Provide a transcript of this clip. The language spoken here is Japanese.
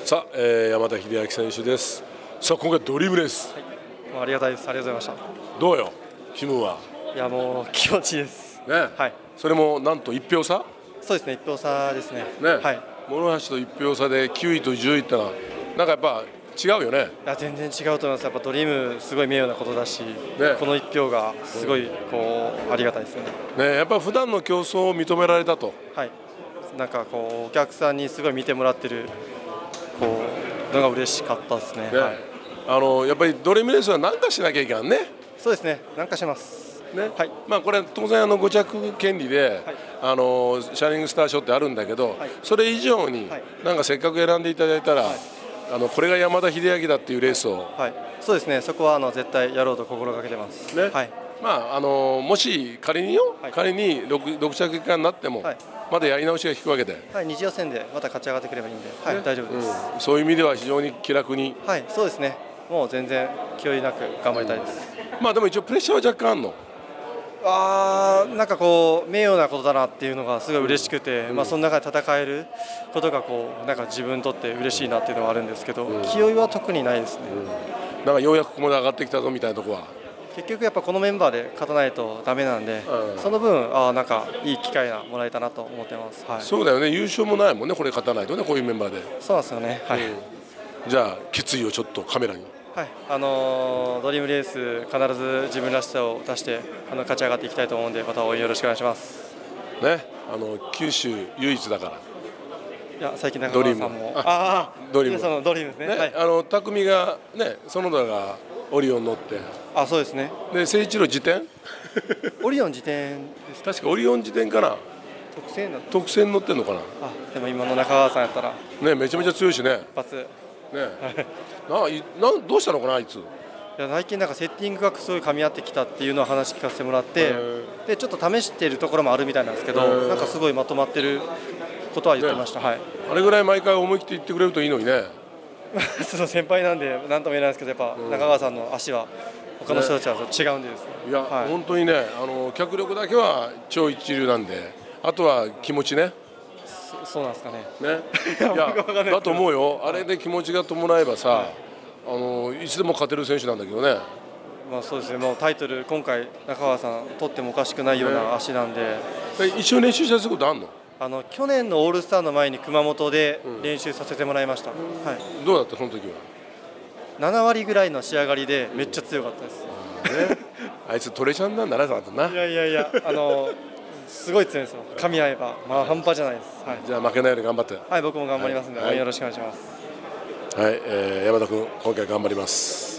さあ、山田秀明選手です。さあ、今回ドリームレース、 はい、もうありがたいです。ありがとうございました。どうよ、気分は。 た。いや、もう気持ちいいです。 ね、 はい。 それもなんと1票差。 そうですね、1票差ですね。 ね、 はい。 諸橋と1票差で9位と10位ってのは、なんかやっぱ違うよね。 いや、全然違うと思います。やっぱドリームすごい名誉なことだし、 ね、 この1票がすごいこうありがたいですね。 ね、やっぱ普段の競争を認められたと。 はい。なんかこうお客さんにすごい見てもらってるこうのが嬉しかったですね。 ね、 はい。 やっぱりドリームレースは何かしなきゃいけないね。 そうですね。なんかします。 ね、 はい。 まあこれ当然5着権利で、 はい、 シャイニングスター賞ってあるんだけど、 はい、 それ以上に、 はい、 なんかせっかく選んでいただいたら、はい、これが山田秀明だっていうレースを、 はい、そうですね。そこは絶対やろうと心がけてます。 ね、 はい。 まあもし仮によ、はい、仮に 6着以下になっても、はい、まだやり直しが効くわけで、 はい、二次予選でまた勝ち上がってくればいいんで、はい、ね、大丈夫です、 そういう意味では非常に気楽に。 はい、そうですね。もう全然気負いなく頑張りたいです。 まあでも一応プレッシャーは若干あるの。 なんかこう名誉なことだなっていうのがすごい嬉しくて、まあその中で戦えることがこうなんか自分にとって嬉しいなっていうのはあるんですけど、気負いは特にないですね。 なんかようやくここまで上がってきたぞみたいなとこは。 結局やっぱこのメンバーで勝たないとダメなんで、その分なんかいい機会がもらえたなと思ってます。はい、 そうだよね。優勝もないもんね。これ勝たないとね、こういうメンバーで。 そうなんですよね。はい。 じゃあ決意をちょっとカメラに。 はい、ドリームレース必ず自分らしさを出して勝ち上がっていきたいと思うので、また応援よろしくお願いします。 ね、九州唯一だから。 いや、最近中川さんもドリーム、 そのドリームですね。はい、 匠がね、園田がオリオン乗って。 そうですね。 で、誠一郎自転。 オリオン自転です。 確かオリオン自転かな。特選乗ってんのかな。 でも今の中川さんやったら。 ね、めちゃめちゃ強いしね。 一発。 ね、どうしたのかな、あいつ。いや、最近なんかセッティングがすごい噛み合ってきたっていうのを話聞かせてもらって、でちょっと試しているところもあるみたいなんですけど、なんかすごいまとまってることは言ってました。はい。 あれぐらい毎回思い切って言ってくれるといいのにね。 その先輩なんで何とも言えないですけど、やっぱ中川さんの足は他の人たちは違うんでですね。 いや、本当にね、脚力だけは超一流なんで、あとは気持ちね。 そうなんですかね。 ね、いやだと思うよ。あれで気持ちが伴えばさ、いつでも勝てる選手なんだけどね。 まあそうですね。もうタイトル今回中川さん取ってもおかしくないような足なんで。 一応練習したことあるの？ 去年のオールスターの前に熊本で練習させてもらいました。はい。 どうだったその時は ？7割ぐらいの仕上がりでめっちゃ強かったです。 ね、あいつトレちゃんなんだな、な。 いやすごい強いですよ。噛み合えば半端じゃないです。はい。 じゃあ負けないように頑張って。 はい、僕も頑張りますので応援よろしくお願いします。 はい、山田君今回頑張ります。